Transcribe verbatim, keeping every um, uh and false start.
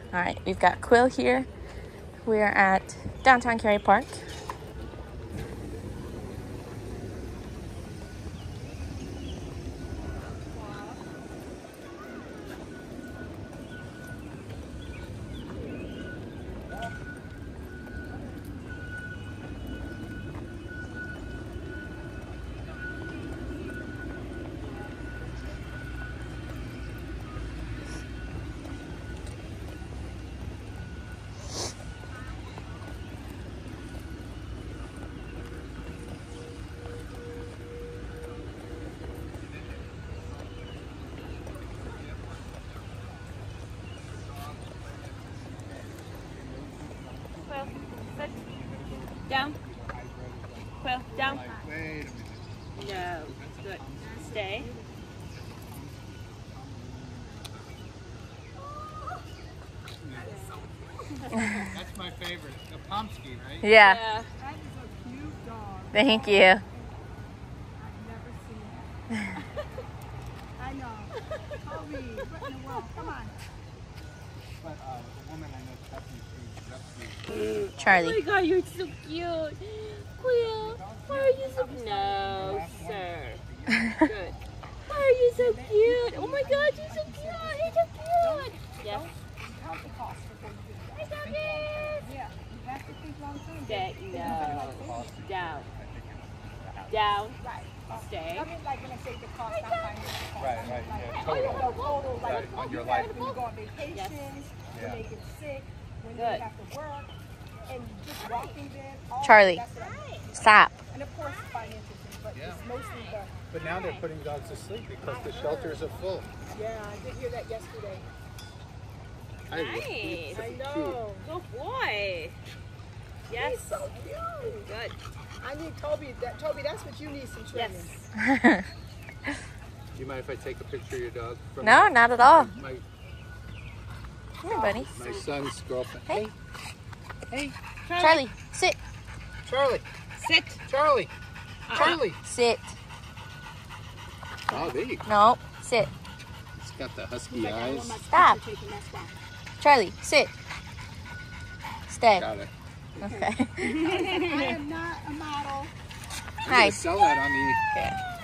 All right, we've got Quill here. We are at downtown Cary Park. Quill, sit. Down. Quill, down. No, good. Stay. That's my favorite. The Pomsky, right? Yeah. Yeah. That is a cute dog. Thank you. I've never seen that. I know. Toby, what in the world? Come on. But uh, the woman I know, Stephanie, she's rescued. Charlie. Oh my god, you're so cute. Quill, why are you so... No, sir. Good. Why are you so cute? Oh my god, you're so cute. You're so cute. Yes. Count the cost before you do that. I love it. Yeah, you have to think long term. Stay. No. Down. Down. Right. Stay. I mean, like when I say the cost, I'm financial cost. Right, right, yeah, Oh, you total. know, total, like, Right, on your you life. have- when you go on vacations, Yes. when Yeah. they get sick, when Good. they have to work, and just walking them. all Charlie. that's what I mean. Stop. And of course, the financial thing, but Yeah. it's mostly the, But now they're putting dogs to sleep because the shelters are full. yeah, I did hear that yesterday. I Nice. I know. Good boy. Yes. He's so cute. Good. I need Toby, that, Toby, that's what you need, some training. Yes. Do you mind if I take a picture of your dog? From No, my- not at all. My, Come here, buddy. my son's girlfriend. Hey. Hey, Charlie, sit. Charlie. Sit. Charlie. Charlie. Sit. Oh, there you go. No, sit. It's got the husky eyes. Stop. Charlie, sit. Stay. Got it. Okay. I am not a model. I'm gonna Nice. sell that on the Okay.